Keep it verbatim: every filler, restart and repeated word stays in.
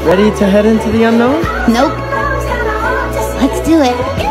Ready to head into the unknown? Nope. Let's do it.